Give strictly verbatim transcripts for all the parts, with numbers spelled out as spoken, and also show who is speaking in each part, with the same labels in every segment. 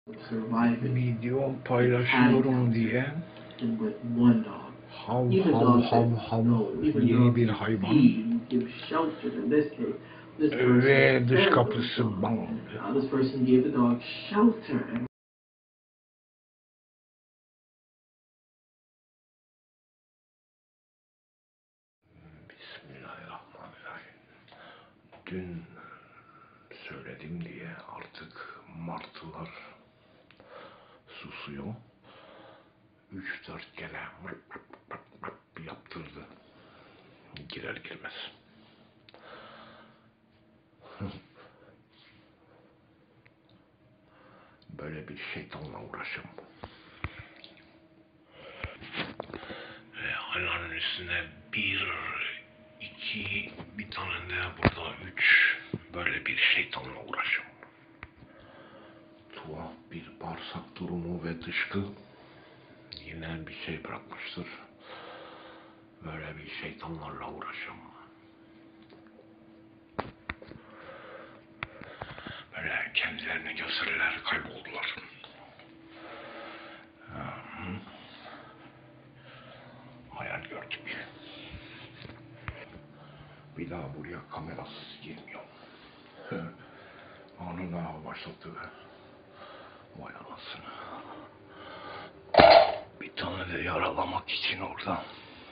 Speaker 1: Video paylaşıyorum diye hav hav hav hav yeni bir hayvan ve dış kapısı bağlı. Bismillahirrahmanirrahim. Dün söyledim diye artık martılar susuyor. Üç dört kere yaptırdı. Girer girmez. Böyle bir şeytanla uğraşım. Ve ayağının üstüne bir, iki, bir tane de burada üç. Böyle bir şeytanla uğraşım. Tuhaf bir bağırsak durumu ve dışkı. Yine bir şey bırakmıştır. Böyle bir şeytanlarla uğraşım. Böyle kendilerini gösterirler, kayboldular. Hayal gördük. Bir daha buraya kamerasız girmiyor. Anında başlattı. Vay anasını. Bir tane de yaralamak için orada.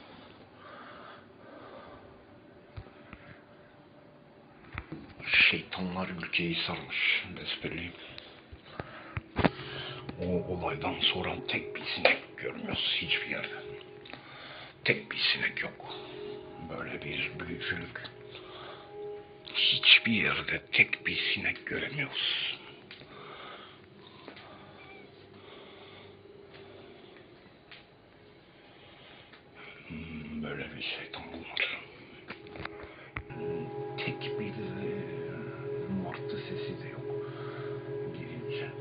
Speaker 1: Şeytanlar ülkeyi sarmış. Besbelli. O olaydan sonra tek bir sinek görmüyoruz hiçbir yerde. Tek bir sinek yok. Böyle bir büyücülük. Hiçbir yerde tek bir sinek göremiyoruz. Hmm, böyle bir şeytan bunlar. Tek bir martı sesi de yok. Birinci.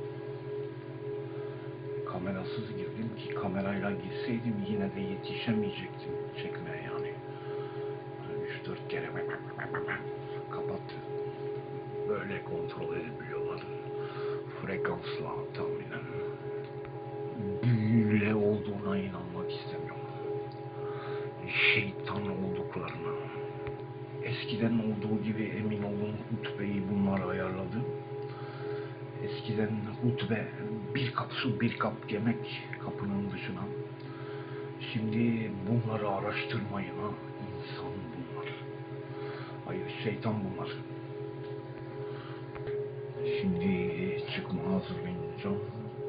Speaker 1: Kamerasız girdim ki kamerayla girseydim yine de yetişemeyecektim çekmeye yani. Üç dört kere kapattı. Böyle kontrol edebiliyorlar. Frekansla tahminen. Büyüyle olduğuna inanmak istemiyorum. Şeytan olduklarına. Eskiden olduğu gibi emin olun hutbeyi bunlar ayarladı. Eskiden hutbe bir kap su bir kap yemek kapının dışına. Şimdi bunları araştırmayın ha. İnsan bunlar. Hayır şeytan bunlar. Şimdi çıkma hazırlayacağım.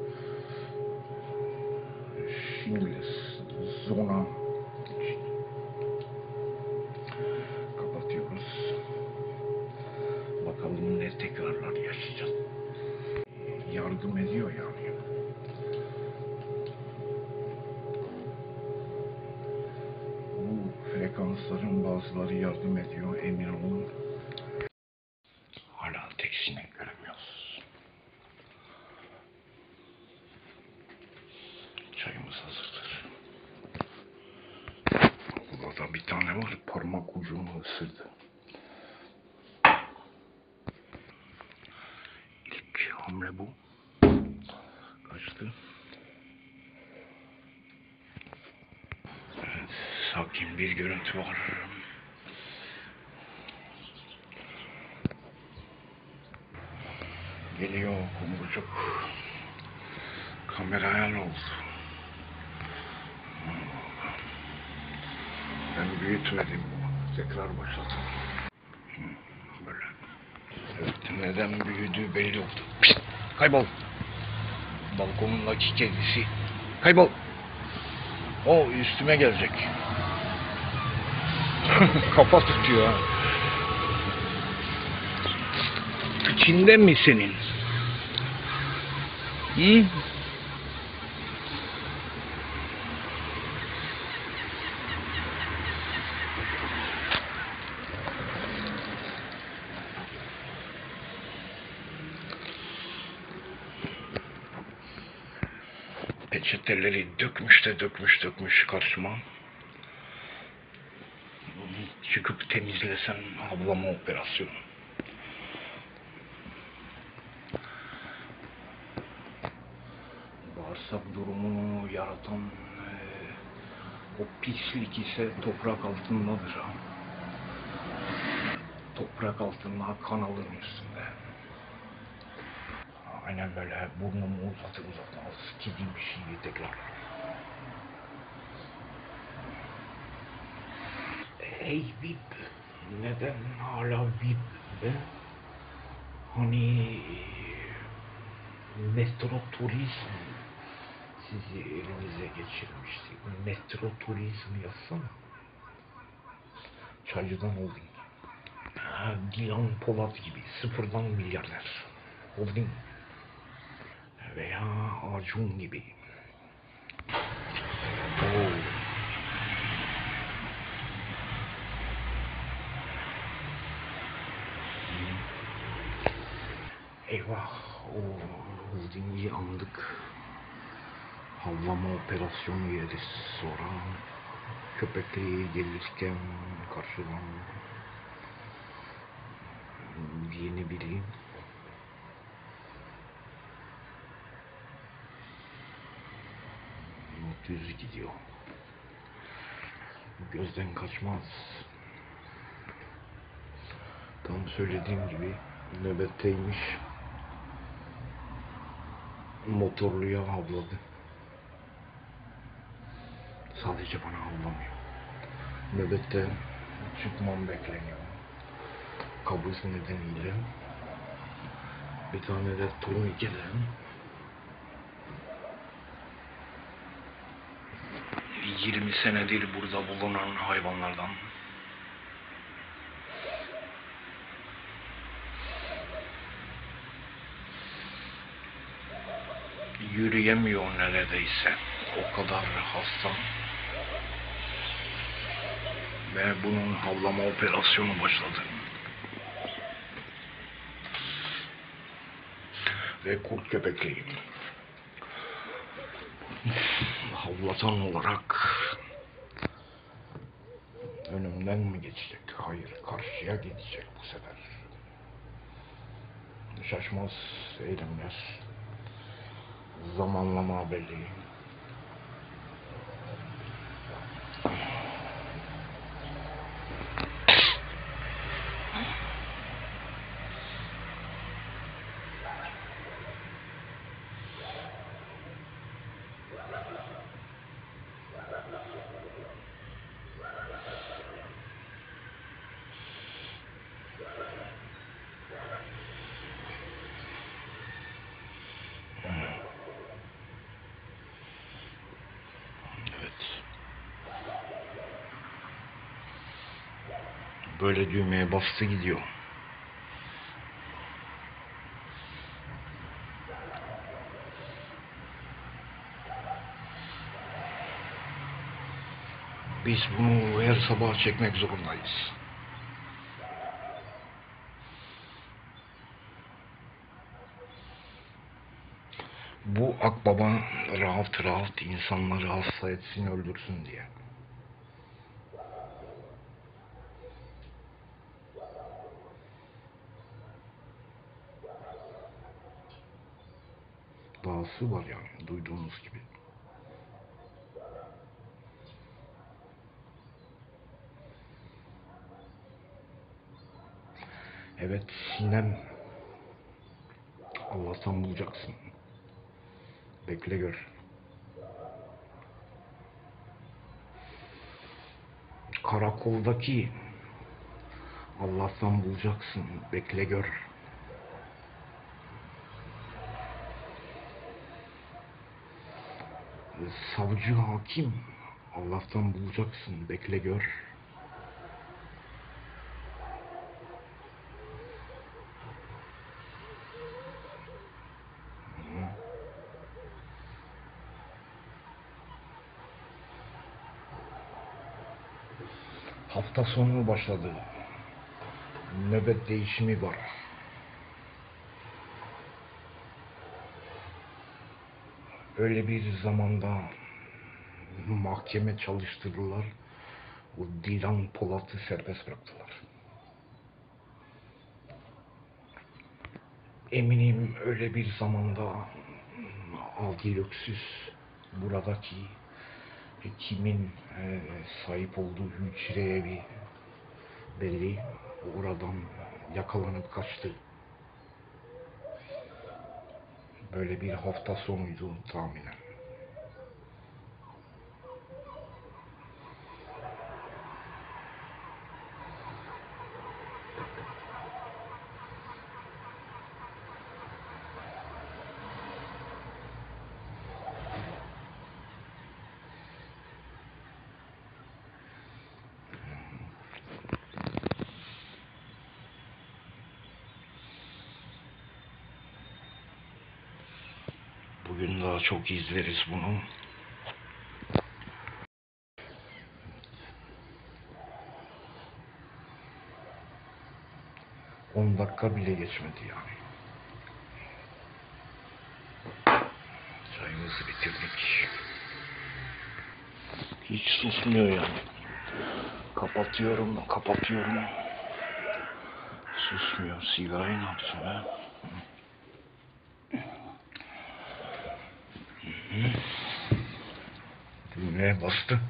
Speaker 1: Şimdi zona kapatıyoruz. Bakalım ne tekrarlar yaşayacağız. Yardım ediyor yani. Bu frekansların bazıları yardım ediyor emin olun. Hala tek sinek göremiyoruz. Çayımız hazırdır. Burada bir tane var, parmak ucumu ısırdı. İlk hamle bu. Kaçtı. Evet, sakin bir görüntü var. Geliyor kumrucuk. Kameraya ne oldu? Ben büyütmedim. Tekrar başladım. Böyle. Evet, neden büyüdüğü belli oldu. Pişt, kaybol. Balkonundaki kedisi. Kaybol. O üstüme gelecek. Kafa tutuyor. İçinde mi senin? Hı? Peçeteleri dökmüş de dökmüş dökmüş karşıma. Çıkıp temizlesem ablama operasyonu. bağırsak durumunu yaratan e, o pislik ise toprak altındadır. Toprak altında, kanalın üstünde. Aynen böyle burnumu uzatır uzatmaz gideyim bir şeyi tekrar. Ey V I P, neden hala V I P be? Hani metro turizm sizi elinize geçirmişti. Metro turizm yazsana. Çaycıdan oldum. Ha, Dilan Polat gibi sıfırdan milyarder. Oldum. Veya Acun gibi. Oo. Eyvah, o holdingi andık. Havlama operasyonu yeriz sonra. Köpekliği gelirken karşıdan yeni biri. Düz gidiyor. Gözden kaçmaz. Tam söylediğim gibi nöbetteymiş. Motorluya havladı. Sadece bana havlamıyor. Nöbette çıkmam bekleniyor. Kabus nedeniyle. Bir tane de turnikeden. yirmi senedir burada bulunan hayvanlardan. Yürüyemiyor neredeyse. O kadar hasta. Ve bunun havlama operasyonu başladı. Ve kurt köpekliğim. Havlatan olarak önümden mi geçecek? Hayır, karşıya geçecek bu sefer. Şaşmaz eylemler. Zamanlama belli. Böyle düğmeye bastı gidiyor. Biz bunu her sabah çekmek zorundayız. Bu akbaba rahat rahat insanları hasta etsin, öldürsün diye. Dahası var yani, duyduğunuz gibi. Evet Sinem, Allah'tan bulacaksın. Bekle gör. Karakoldaki Allah'tan bulacaksın. Bekle gör. Savcı hakim Allah'tan bulacaksın. Bekle gör. Hafta sonu başladı. Nöbet değişimi var. Öyle bir zamanda mahkeme çalıştırdılar. O Dilan Polat'ı serbest bıraktılar. Eminim öyle bir zamanda Aldilöksüz buradaki kimin e, sahip olduğu hücre evi belli. Oradan yakalanıp kaçtı. Böyle bir hafta sonuydu tahminen. Bugün daha çok izleriz bunu. on dakika bile geçmedi yani. Çayımızı bitirdik. Hiç susmuyor yani. Kapatıyorum, kapatıyorum. Susmuyor. Sigarayı ne yapsın be? Düğmeye bastı.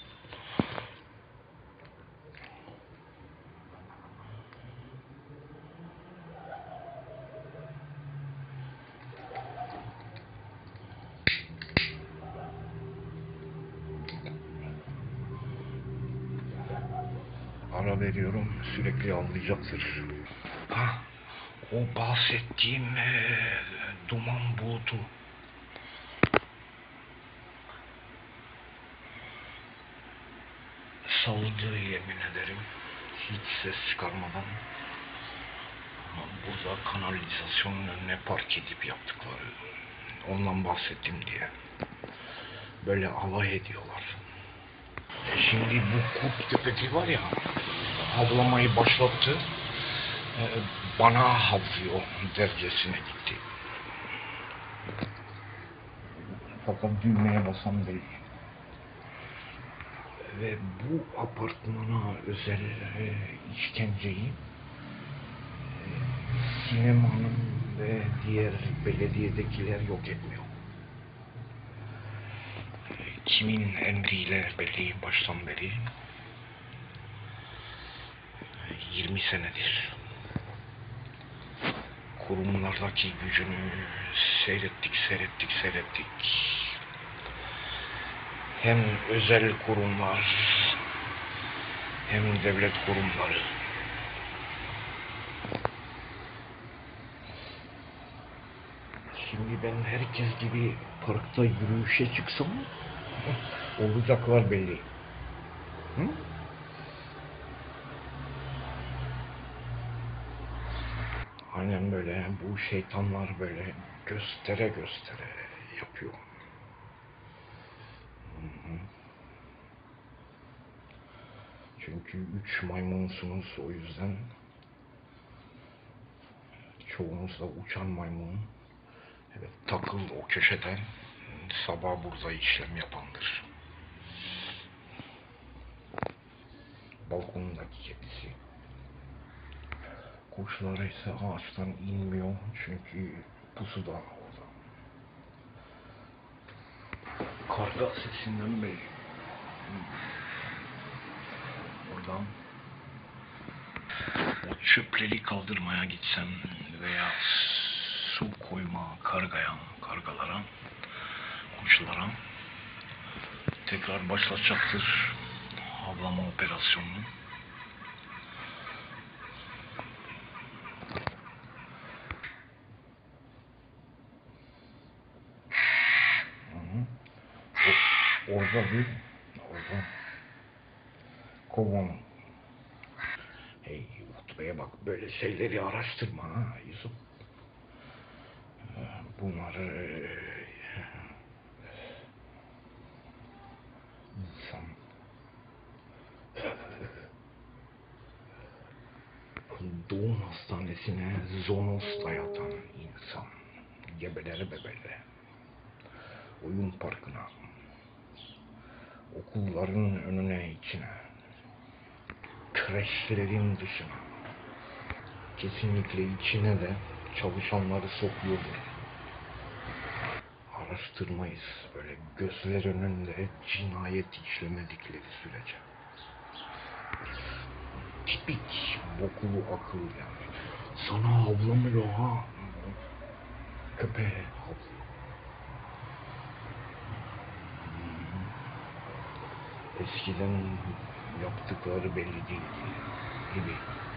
Speaker 1: Ara veriyorum, sürekli avlayacaktır. Ha, o bahsettiğim e, duman bulutu. Saldı yemin ederim. Hiç ses çıkarmadan. Burada kanalizasyonun önüne park edip yaptıkları. Ondan bahsettim diye. Böyle alay ediyorlar. Şimdi bu kurt köpeki var ya, havlamayı başlattı. Bana havlıyor dercesine gitti. Fakat düğmeye basam değil. Ve bu apartmana özel e, işkenceyi e, sinemanın ve diğer belediyedekiler yok etmiyor. E, kimin emriyle belli baştan beri yirmi senedir kurumlardaki gücünü seyrettik, seyrettik, seyrettik. Hem özel kurumlar, hem devlet kurumları. Şimdi ben herkes gibi parkta yürüyüşe çıksam olacaklar belli. Hı? Aynen böyle, bu şeytanlar böyle göstere göstere yapıyor. Hı hı. Çünkü üç maymunsunuz, o yüzden çoğunuz da uçan maymun. Evet, takıl o köşede, sabah burada işlem yapandır. Balkonundaki kedisi. Kuşlar ise ağaçtan inmiyor çünkü pusu da orada. Karga sesinden belli. Oradan o çöpleri kaldırmaya gitsem veya su koyma kargaya, kargalara, kuşlara tekrar başlatacaktır havlama operasyonunu. Orada bir, orada kovan. Hey Utbe'ye bak, böyle şeyleri araştırma ha Yusuf. Bunları insan doğum hastanesine zonos dayatan insan, gebelere bebelere, oyun parkına, okulların önüne içine, kreşlerin dışına, kesinlikle içine de çalışanları sokuyordu. araştırmayız. Böyle gözler önünde cinayet işlemedikleri sürece. Tipik bokulu akıl yani. Sana havlamıyor ha. Köpeğe havlıyor. Eskiden yaptıkları belli değildi gibi.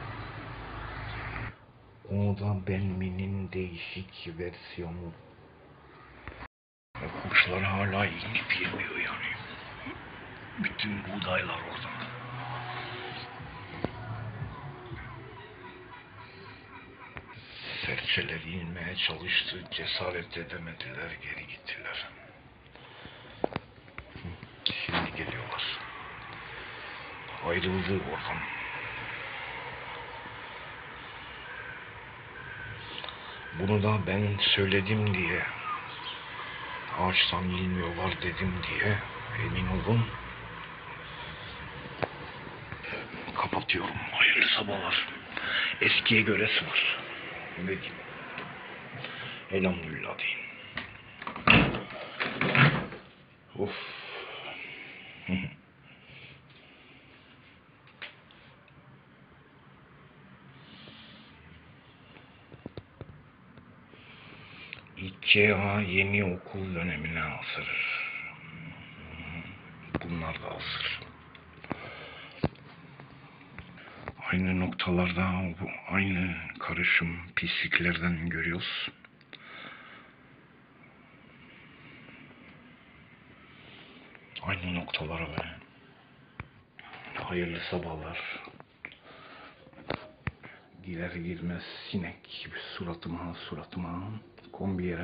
Speaker 1: Onu da Benmi'nin değişik versiyonu. Ve kuşlar hala inip yemiyor yani. Bütün buğdaylar orada. Serçeler inmeye çalıştı, cesaret edemediler, geri gittiler. Şimdi geliyorlar. Ayrıldı oradan. Bunu da ben söyledim diye, ağaçtan inmiyorlar dedim diye, emin olun. Kapatıyorum. Hayırlı sabahlar. Eskiye göre sıfır. Peki. Elhamdülillah deyin. Of. İlk C A yeni okul dönemine hazır. Bunlar da hazır. Aynı noktalarda bu aynı karışım pisliklerden görüyoruz. Aynı noktalara ve hayırlı sabahlar. Girer girmez sinek gibi suratıma suratıma kombiye.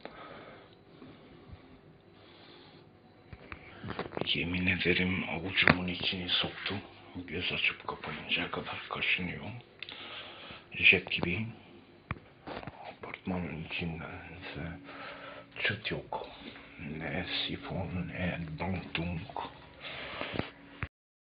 Speaker 1: Yemin ederim avucumun içini soktum. Göz açıp kapayıncaya kadar kaşınıyor. Jet gibi. Apartmanın içindense çıt yok. Ne sifon ne dantunk.